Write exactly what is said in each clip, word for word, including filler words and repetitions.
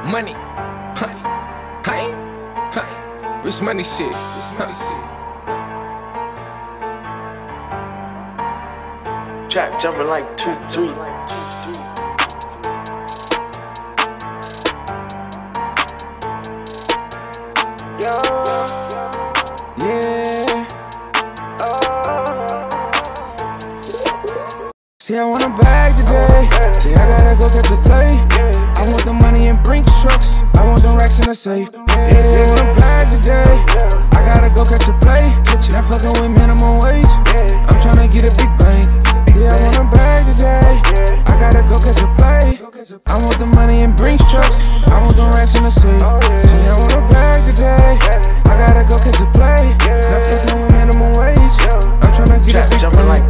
Money, huh, huh, huh. Rich money shit, huh. Jack jumping like two, three. Yeah. See, I want a bag today. See, I gotta go catch a play. I want the money in Brinks trucks. I want the racks in the safe. See, I want a bag today. I gotta go catch a play. Not fucking with minimum wage. I'm tryna get a big bank. Yeah, I want a bag today. I gotta go catch a play. I want the money in Brinks trucks. I want the racks in the safe. See, I want a bag today. I gotta go catch a play. Not fucking with minimum wage. I'm tryna get a big bank.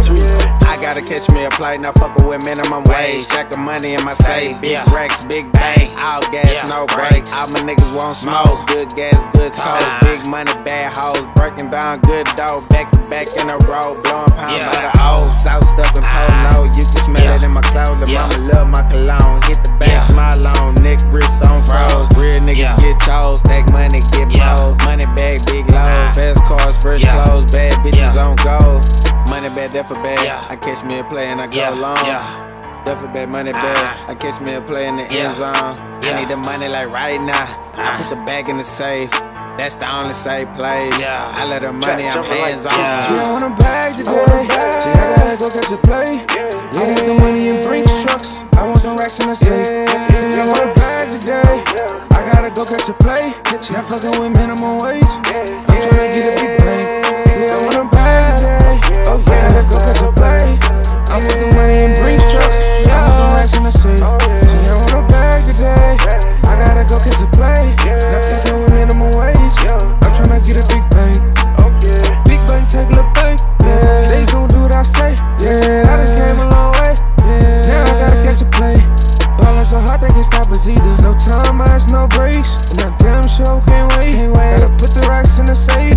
I gotta catch me a play, not fuckin' with minimum wage. Stack of money in my safe, big yeah. racks, big bank. All gas, yeah. no brakes. All my niggas won't smoke. Good gas, good toes. Big money, bad hoes. Breaking down good dough. Back to back in a row. Blowing pound yeah. by the O. South stuff and polo. You can smell yeah. it in my clothes. The yeah. mama love my cologne. Hit the bank, yeah. smile on. Nick wrist on froze. Real niggas yeah. get chose. Stack money, get yeah. blowed. Money bag, big load. Fast cars, fresh yeah. clothes. Bad bitches yeah. on gold. Money bad, that for bad. Yeah. I catch me a play and I go yeah. long. Yeah. That for bad, money bad. Uh, I catch me a play in the yeah. end zone. Yeah. I need the money like right now. Uh, I put the bag in the safe. That's the only safe place. Yeah. I let the money, I'm hands on. Yeah. See, I want a bag today. See, I gotta go catch a play. Yeah. I want the money in Brinks trucks. I want the racks in the safe. Yeah. See, I want a bag today. I gotta go catch a play. Not fucking with minimum wage. I'm tryna get a big bank. Yeah, I want a bag today. Oh yeah, I gotta go catch a play. I want the money in Brinks trucks. I want the racks in the safe. See, I want a bag today. I gotta go catch a play. Not fucking with minimum wage. I'm tryna get a big bank. Big bank, take a little bank. Yeah, they gon' do what I say. Yeah, I done came a long way. Yeah, now I gotta catch a play. Ballin' so hard they can't stop us either. No time, eyes, no breaks. And that damn show can't wait. Gotta put the racks in the safe.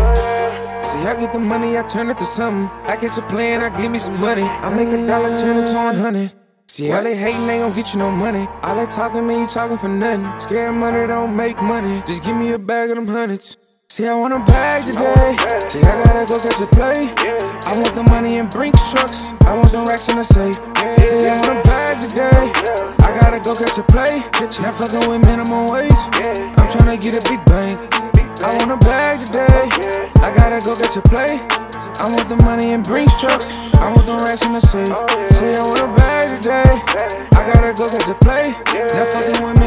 See, I get the money, I turn it to something. I catch a play and I give me some money. I make a dollar turn it to one hundred. See, all they hating ain't gon' get you no money. All they talking, man, you talking for nothing. Scared money don't make money. Just give me a bag of them hundreds. See, I want a bag today. See, I gotta go catch a play. I want the money in Brinks trucks. I want the racks in the safe. See, I want a bag today. I gotta go catch a play. Not fucking with minimum wage. I'm tryna get a big bank. I want a bag today. I gotta go catch a play. I want the money in Brinks trucks. I want the racks in the safe. Say I want a bag today. I gotta go catch a play. Not fucking with